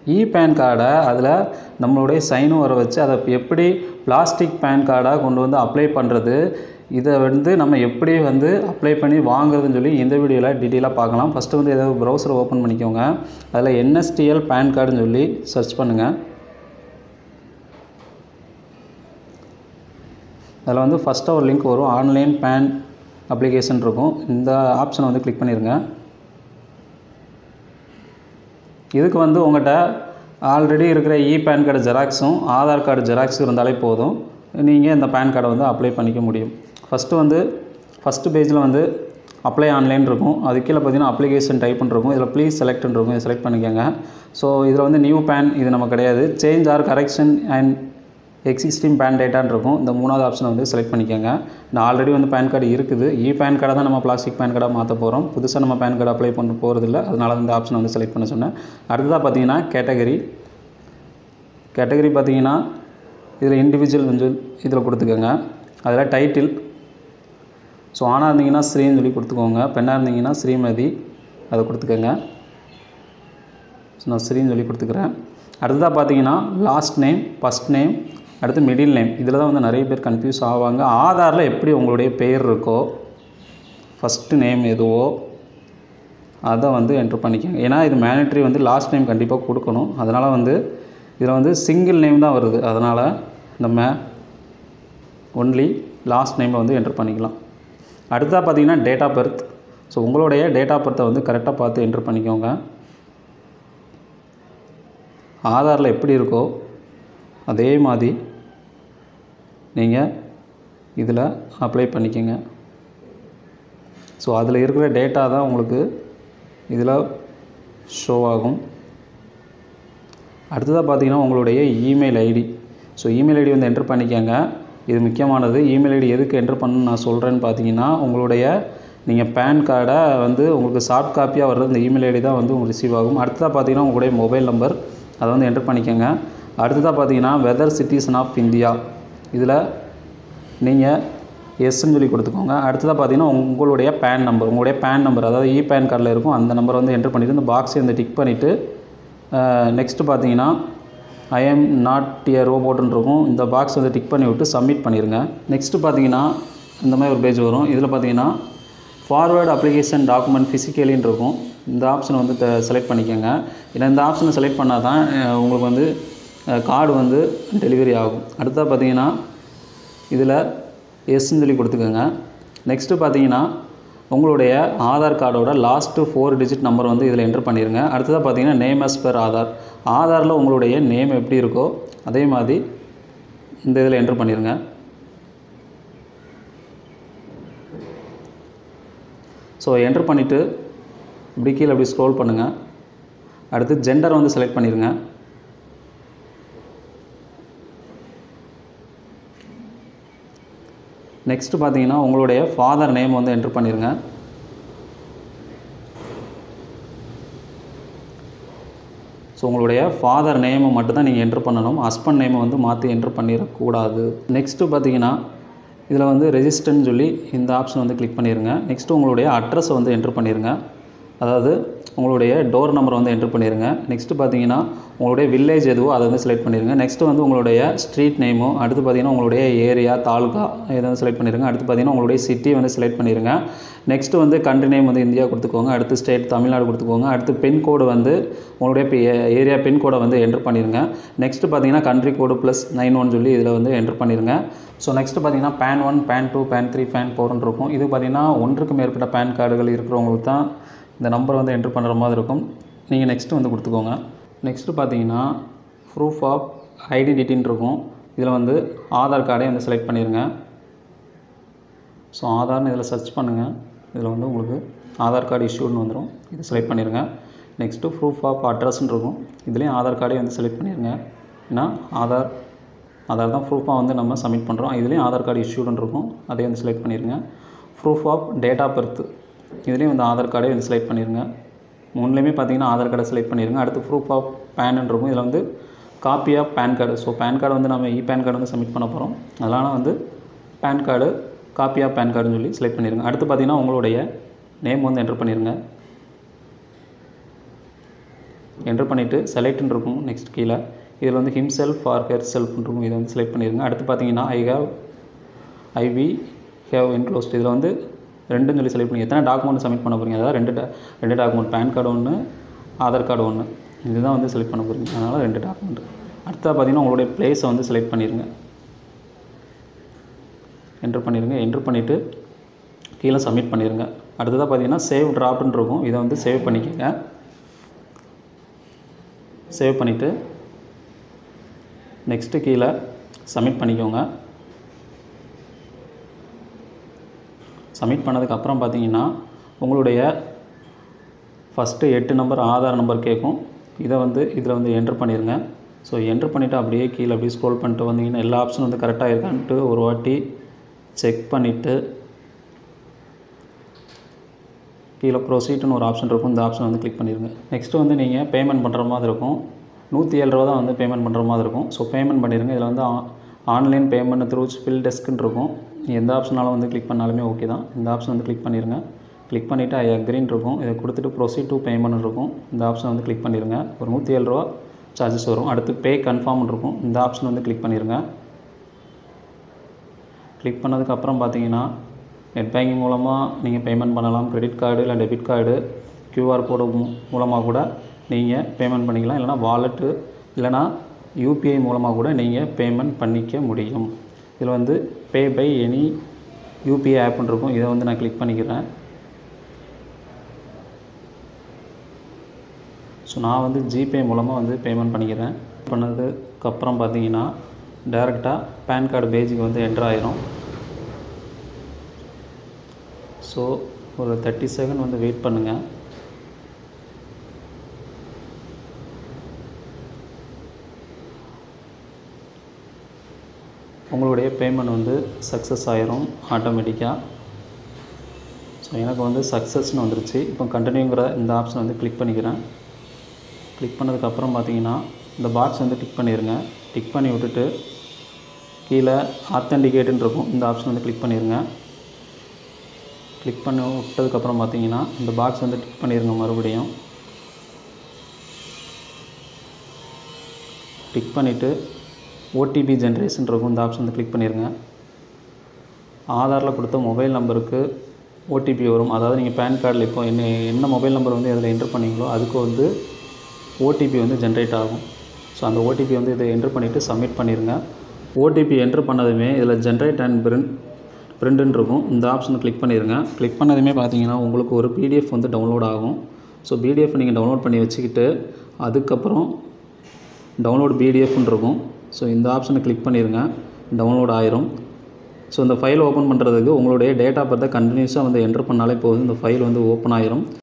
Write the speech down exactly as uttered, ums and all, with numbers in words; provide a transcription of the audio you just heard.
இ pan கார்டை அதில் நம்மளுடைய சைனும் வர வச்சு அதை எப்படி பிளாஸ்டிக் பேன் கார்டாக கொண்டு வந்து அப்ளை பண்ணுறது, இதை வந்து நம்ம எப்படி வந்து அப்ளை பண்ணி வாங்குறதுன்னு சொல்லி இந்த வீடியோவில் டீட்டெயிலாக பார்க்கலாம். ஃபஸ்ட்டு வந்து ஏதாவது ப்ரௌசரை ஓப்பன் பண்ணிக்கோங்க. அதில் என்எஸ்டிஎல் பேன் கார்டுன்னு சொல்லி சர்ச் பண்ணுங்கள். அதில் வந்து ஃபஸ்ட்டாக ஒரு லிங்க் வரும், ஆன்லைன் பேன் அப்ளிகேஷன் இருக்கும். இந்த ஆப்ஷனை வந்து கிளிக் பண்ணிடுங்க. இதுக்கு வந்து உங்கள்கிட்ட ஆல்ரெடி இருக்கிற இ பேன் கார்டு ஜெராக்ஸும் ஆதார் கார்டு ஜெராக்ஸும் இருந்தாலே போதும், நீங்கள் இந்த பேன் கார்டை வந்து அப்ளை பண்ணிக்க முடியும். ஃபஸ்ட்டு வந்து ஃபஸ்ட்டு பேஜில் வந்து அப்ளை ஆன்லைன் இருக்கும். அது கீழே பார்த்தீங்கன்னா அப்ளிகேஷன் டைப்னு இருக்கும். இதில் ப்ளீஸ் செலக்ட்னு இருக்கும். இதை செலக்ட் பண்ணிக்கோங்க. ஸோ இதில் வந்து நியூ பேன் இது நம்ம கிடையாது, change or correction and existing PAN டேட்டான்னு இருக்கும். இந்த மூணாவது ஆப்ஷனை வந்து செலக்ட் பண்ணிக்கோங்க. நான் ஆல்ரெடி வந்து பேன் கார்டு இருக்குது. இ பேன் கார்டை தான் நம்ம பிளாஸ்டிக் பேன் கார்டாக மாற்ற போகிறோம். புதுசாக நம்ம பேன் கார்டு அப்ளை பண்ண போகிறதில்ல, அதனால இந்த ஆப்ஷனை வந்து செலக்ட் பண்ண சொன்னேன். அடுத்ததாக பார்த்தீங்கன்னா கேட்டகரி கேட்டகரி பார்த்தீங்கன்னா இதில் இண்டிவிஜுவல் வந்து இதில் கொடுத்துக்கோங்க. அதில் டைட்டில், ஸோ ஆணாக இருந்தீங்கன்னா ஸ்ரீன்னு சொல்லி கொடுத்துக்கோங்க, பெண்ணாக இருந்தீங்கன்னா ஸ்ரீமதி அதை கொடுத்துக்கோங்க. ஸோ நான் ஸ்ரீன்னு சொல்லி கொடுத்துக்கிறேன். அடுத்ததாக பார்த்தீங்கன்னா லாஸ்ட் நேம், ஃபஸ்ட் நேம், அடுத்து மிடில் நேம். இதில் தான் வந்து நிறைய பேர் கன்ஃபியூஸ் ஆவாங்க. ஆதாரில் எப்படி உங்களுடைய பெயர் இருக்கோ, ஃபஸ்ட்டு நேம் எதுவோ அதை வந்து என்ட்ரு பண்ணிக்கோங்க. ஏன்னா இது மேண்டட்ரி, வந்து லாஸ்ட் நேம் கண்டிப்பாக கொடுக்கணும். அதனால் வந்து இதில் வந்து சிங்கிள் நேம் தான் வருது, அதனால் நம்ம ஒன்லி லாஸ்ட் நேமில் வந்து என்ட்ரு பண்ணிக்கலாம். அடுத்ததாக பார்த்தீங்கன்னா டேட் ஆஃப் பர்த். ஸோ உங்களுடைய டேட் ஆஃப் பர்த்தை வந்து கரெக்டாக பார்த்து என்ட்ரு பண்ணிக்கோங்க. ஆதாரில் எப்படி இருக்கோ அதே மாதிரி நீங்கள் இதில் அப்ளை பண்ணிக்கோங்க. ஸோ அதில் இருக்கிற டேட்டா தான் உங்களுக்கு இதில் ஷோ ஆகும். அடுத்ததாக பார்த்தீங்கன்னா உங்களுடைய email ID. So email ID வந்து என்ட்ரு பண்ணிக்கோங்க. இது முக்கியமானது. இமெயில் ஐடி எதுக்கு என்ட்ரு பண்ணணும்னு நான் சொல்கிறேன்னு பார்த்தீங்கன்னா, உங்களுடைய நீங்கள் பேன் கார்டை வந்து உங்களுக்கு சாஃப்ட் காப்பியாக வர்றது இந்த இமெயில் ஐடி தான் வந்து உங்களுக்கு ரிசீவ் ஆகும். அடுத்ததாக பார்த்தீங்கன்னா உங்களுடைய மொபைல் நம்பர், அதை வந்து என்ட்ரு பண்ணிக்கோங்க. அடுத்ததாக பார்த்தீங்கன்னா வெதர் சிட்டிசன் ஆஃப் இந்தியா, இதில் நீங்கள் எஸ்ன்னு சொல்லி கொடுத்துக்கோங்க. அடுத்ததாக பார்த்தீங்கன்னா உங்களுடைய பேன் நம்பர், உங்களுடைய பேன் நம்பர் அதாவது இ பேன் கார்டில் இருக்கும், அந்த நம்பரை வந்து என்ட்ரு பண்ணிவிட்டு இந்த பாக்ஸை வந்து டிக் பண்ணிவிட்டு நெக்ஸ்ட்டு பார்த்தீங்கன்னா ஐ எம் நாட் எ ரோபோட்டுன்னு இருக்கும். இந்த பாக்ஸ் வந்து டிக் பண்ணி விட்டு சப்மிட் பண்ணிடுங்க. நெக்ஸ்ட்டு பார்த்தீங்கன்னா இந்த மாதிரி ஒரு பேஜ் வரும். இதில் பார்த்தீங்கன்னா ஃபார்வேர்டு அப்ளிகேஷன் டாக்குமெண்ட் ஃபிசிக்கலின்னு இருக்கும். இந்த ஆப்ஷனை வந்து செலக்ட் பண்ணிக்கோங்க. ஏன்னா இந்த ஆப்ஷனை செலக்ட் பண்ணால் தான் உங்களுக்கு வந்து கார்டு வந்து டெலிவரி ஆகும். அடுத்ததாக பார்த்தீங்கன்னா இதில் எஸ்ன்னு சொல்லி கொடுத்துக்கோங்க. நெக்ஸ்ட்டு பார்த்தீங்கன்னா உங்களுடைய ஆதார் கார்டோட லாஸ்ட்டு ஃபோர் டிஜிட் நம்பர் வந்து இதில் என்ட்ரு பண்ணிடுங்க. அடுத்ததாக பார்த்தீங்கன்னா நேம் அஸ் பெர் ஆதார். ஆதாரில் உங்களுடைய நேம் எப்படி இருக்கோ அதே மாதிரி இந்த இதில் என்ட்ரு பண்ணிடுங்க. ஸோ என்ட்ரு பண்ணிவிட்டு இப்படி கீழே அப்படி ஸ்க்ரோல் பண்ணுங்கள். அடுத்து ஜெண்டரை வந்து செலக்ட் பண்ணிடுங்க. நெக்ஸ்ட்டு பார்த்தீங்கன்னா உங்களுடைய ஃபாதர் நேம் வந்து என்ட்ரு பண்ணிடுங்க. ஸோ உங்களுடைய ஃபாதர் நேமை மட்டும் தான் நீங்கள் என்ட்ரு பண்ணணும். ஹஸ்பண்ட் நேமை வந்து மாற்றி என்ட்ரு பண்ணிடக்கூடாது. நெக்ஸ்ட்டு பார்த்தீங்கன்னா இதில் வந்து ரெஜிஸ்டர்னு சொல்லி இந்த ஆப்ஷன் வந்து கிளிக் பண்ணிடுங்க. நெக்ஸ்ட்டு உங்களுடைய அட்ரஸை வந்து என்ட்ரு பண்ணிடுங்க. அதாவது உங்களுடைய டோர் நம்பரை வந்து என்ட்ரு பண்ணிடுங்க. நெக்ஸ்ட்டு பார்த்தீங்கன்னா உங்களுடைய வில்லேஜ் எதுவோ அதை வந்து செலக்ட் பண்ணிடுங்க. நெக்ஸ்ட்டு வந்து உங்களுடைய ஸ்ட்ரீட் நேமோ, அடுத்து பார்த்தீங்கன்னா உங்களுடைய ஏரியா, தாலுகா இதை வந்து செலக்ட் பண்ணிடுங்க. அடுத்து பார்த்தீங்கன்னா உங்களுடைய சிட்டியை வந்து செலக்ட் பண்ணிடுங்க. நெக்ஸ்ட்டு வந்து கண்ட்ரி நேம் வந்து இந்தியா கொடுத்துக்கோங்க. அடுத்து ஸ்டேட் தமிழ்நாடு கொடுத்துக்கோங்க. அடுத்து பின்கோடு வந்து உங்களுடைய ஏரியா பின்கோடை வந்து என்ட்ரு பண்ணிடுங்க. நெக்ஸ்ட்டு பார்த்தீங்கன்னா country code plus nine one சொல்லி இதில் வந்து என்ட்ரு பண்ணிடுங்க. ஸோ நெக்ஸ்ட்டு பார்த்தீங்கன்னா PAN one, PAN two, PAN three, PAN ஃபோர்னு இருக்கும். இது பார்த்தீங்கன்னா ஒன்றுக்கு மேற்பட்ட பேன் கார்டுகள் இருக்கிறவங்களுக்கு தான் இந்த நம்பரை வந்து என்ட்ரு பண்ணுற மாதிரி இருக்கும். நீங்கள் நெக்ஸ்ட்டு வந்து கொடுத்துக்கோங்க. நெக்ஸ்ட்டு பார்த்தீங்கன்னா ப்ரூஃப் ஆஃப் ஐடென்டிட்டின்னு இருக்கும். இதில் வந்து ஆதார் கார்டை வந்து செலக்ட் பண்ணிடுங்க. ஸோ ஆதார்னு இதில் சர்ச் பண்ணுங்கள். இதில் வந்து உங்களுக்கு ஆதார் கார்டு இஷ்யூன்னு வந்துடும். இதை செலக்ட் பண்ணிடுங்க. நெக்ஸ்ட்டு ப்ரூஃப் ஆஃப் அட்ரஸ்ன்னு இருக்கும். இதுலேயும் ஆதார் கார்டே வந்து செலக்ட் பண்ணிடுங்க. ஏன்னா ஆதார் ஆதார் தான் ப்ரூஃபாக வந்து நம்ம சப்மிட் பண்ணுறோம். இதுலேயும் ஆதார் கார்டு இஷ்யூன்னு இருக்கும். அதே வந்து செலக்ட் பண்ணிடுங்க. Proof of date of birth, இதுலேயும் வந்து ஆதார் கார்டே வந்து செலக்ட் பண்ணிடுங்க. மூணுலேயுமே பார்த்தீங்கன்னா ஆதார் கார்டை செலக்ட் பண்ணிடுங்க. அடுத்து ப்ரூஃப் ஆஃப் பேன் இருக்கும். இதில் வந்து copy of PAN card. So PAN card வந்து நம்ம இ பேன் கார்டு வந்து சப்மிட் பண்ண போகிறோம். அதனால் வந்து PAN card copy of PAN கார்டுன்னு சொல்லி செலக்ட் பண்ணிடுங்க. அடுத்து பார்த்தீங்கன்னா உங்களுடைய நேம் வந்து என்ட்ரு பண்ணிடுங்க. என்ட்ரு பண்ணிவிட்டு செலக்ட்னு இருக்கும் நெக்ஸ்ட் கீழே இதில் வந்து ஹிம்செல்ஃப் ஆர் ஹெர் செல்ஃப்னு இருக்கும், இதை வந்து செலக்ட் பண்ணிடுங்க. அடுத்து பார்த்தீங்கன்னா I have I we have enclosed, இதில் வந்து ரெண்டுன்னு சொல்லி செலக்ட் பண்ணி எத்தனை டாக்குமெண்ட் சப்மிட் பண்ண போகிறீங்க, அதாவது ரெண்டு டா ரெண்டு டாக்குமெண்ட் பேன் கார்டு ஒன்று, ஆதார் கார்டு ஒன்று, இதுதான் வந்து செலக்ட் பண்ண போகிறீங்க, அதனால் ரெண்டு டாக்குமெண்ட். அடுத்ததாக பார்த்தீங்கன்னா உங்களுடைய பிளேஸை வந்து செலக்ட் பண்ணிடுங்க, என்ட்ரு பண்ணிடுங்க. என்ட்ரு பண்ணிவிட்டு கீழே சப்மிட் பண்ணிடுங்க. அடுத்ததாக பார்த்தீங்கன்னா சேவ் ட்ராப்னு இருக்கும், இதை வந்து சேவ் பண்ணிக்கோங்க. சேவ் பண்ணிவிட்டு நெக்ஸ்ட்டு கீழே சப்மிட் பண்ணிக்கோங்க. சப்மிட் பண்ணதுக்கப்புறம் பார்த்தீங்கன்னா உங்களுடைய ஃபஸ்ட்டு எட்டு நம்பர் ஆதார் நம்பர் கேட்கும், இதை வந்து இதில் வந்து என்ட்ரு பண்ணிடுங்க. ஸோ என்ட்ரு பண்ணிவிட்டு அப்படியே கீழே அப்படியே ஸ்க்ரோல் பண்ணிட்டு வந்தீங்கன்னா எல்லா ஆப்ஷனும் வந்து கரெக்டாக இருக்கான்ட்டு ஒரு வாட்டி செக் பண்ணிவிட்டு கீழே ப்ரொசீட்னு ஒரு ஆப்ஷன் இருக்கும், இந்த ஆப்ஷன் வந்து கிளிக் பண்ணிடுங்க. நெக்ஸ்ட்டு வந்து நீங்கள் பேமெண்ட் பண்ணுற மாதிரி இருக்கும், நூற்றி ஏழு ரூபா தான் வந்து பேமெண்ட் பண்ணுற மாதிரி இருக்கும். ஸோ பேமெண்ட் பண்ணிடுங்க. இதில் வந்து ஆன்லைன் பேமெண்ட் த்ரூ ஸ்பில் டெஸ்க்குன்னு இருக்கும், எந்த ஆப்ஷனாலும் வந்து கிளிக் பண்ணாலுமே ஓகே தான். இந்த ஆப்ஷன் வந்து கிளிக் பண்ணிடுங்க. கிளிக் பண்ணிவிட்டு ஐ அக்ரின்னு இருக்கும், இதை கொடுத்துட்டு ப்ரொசீட் டு பேமெண்ட் இருக்கும், இந்த ஆப்ஷன் வந்து கிளிக் பண்ணிடுங்க. ஒரு நூற்றி ஏழு ரூபா சார்ஜஸ் வரும். அடுத்து பே கன்ஃபார்ம்னு இருக்கும், இந்த ஆப்ஷன் வந்து கிளிக் பண்ணிடுங்க. கிளிக் பண்ணதுக்கப்புறம் பார்த்தீங்கன்னா நெட் பேங்கிங் மூலமாக நீங்கள் பேமெண்ட் பண்ணலாம், கிரெடிட் கார்டு இல்லை டெபிட் கார்டு கியூஆர் கோடு மூலமாக கூட நீங்கள் பேமெண்ட் பண்ணிக்கலாம், இல்லைனா வாலெட்டு இல்லைனா யூபிஐ மூலமாக கூட நீங்கள் பேமெண்ட் பண்ணிக்க முடியும். இதில் வந்து பே பை எனி யூபிஐ ஆப்னு இருக்கும், இதை வந்து நான் கிளிக் பண்ணிக்கிறேன். ஸோ நான் வந்து ஜிபே மூலமாக வந்து பேமெண்ட் பண்ணிக்கிறேன். பண்ணதுக்கப்புறம் பார்த்தீங்கன்னா டைரெக்டாக பேன் கார்டு பேஜுக்கு வந்து என்ட்ரு ஆயிரும். ஸோ ஒரு தேர்ட்டி செகண்ட் வந்து வெயிட் பண்ணுங்கள். உங்களுடைய பேமெண்ட் வந்து சக்ஸஸ் ஆயிரும் ஆட்டோமேட்டிக்காக. ஸோ எனக்கு வந்து சக்ஸஸ்ன்னு வந்துருச்சு. இப்போ கண்டினியூங்கிற இந்த ஆப்ஷன் வந்து கிளிக் பண்ணிக்கிறேன். கிளிக் பண்ணதுக்கப்புறம் பார்த்தீங்கன்னா இந்த பாக்ஸ் வந்து டிக் பண்ணிடுங்க. டிக் பண்ணி விட்டுட்டு கீழே ஆத்தென்டிகேட்டுன்னு இருக்கும், இந்த ஆப்ஷன் வந்து கிளிக் பண்ணிடுங்க. கிளிக் பண்ணி விட்டதுக்கப்புறம் பார்த்தீங்கன்னா இந்த பாக்ஸ் வந்து டிக் பண்ணிடுங்க. மறுபடியும் டிக் பண்ணிவிட்டு ஓடிபி ஜென்ரேஷன் இருக்கும், இந்த ஆப்ஷன் வந்து கிளிக் பண்ணிடுங்க. ஆதாரில் கொடுத்த மொபைல் நம்பருக்கு ஓடிபி வரும், அதாவது நீங்கள் பேன் கார்டில் இப்போ என்ன என்ன மொபைல் நம்பர் வந்து அதில் என்ட்ரு பண்ணிங்களோ அதுக்கு வந்து ஓடிபி வந்து ஜென்ரேட் ஆகும். ஸோ அந்த ஓடிபி வந்து இதை என்ட்ரு பண்ணிவிட்டு சப்மிட் பண்ணிடுங்க. ஓடிபி என்ட்ரு பண்ணதுமே இதில் ஜென்ரேட் அண்ட் பிரிண்ட் பிரிண்ட்டுன்னு இருக்கும், இந்த ஆப்ஷனை கிளிக் பண்ணிடுங்க. கிளிக் பண்ணதுமே பார்த்தீங்கன்னா உங்களுக்கு ஒரு பிடிஎஃப் வந்து டவுன்லோட் ஆகும். ஸோ பிடிஎஃப் நீங்கள் டவுன்லோட் பண்ணி வச்சுக்கிட்டு அதுக்கப்புறம் டவுன்லோட் பிடிஎஃப்னு இருக்கும், ஸோ இந்த ஆப்ஷனை கிளிக் பண்ணிடுங்க. டவுன்லோட் ஆயிரும். ஸோ இந்த ஃபைல் ஓப்பன் பண்ணுறதுக்கு உங்களுடைய டேட் ஆஃப் பர்த்தை கண்டினியூஸாக வந்து என்ட்ரு பண்ணாலே போதும், இந்த ஃபைல் வந்து ஓப்பன் ஆயிரும்.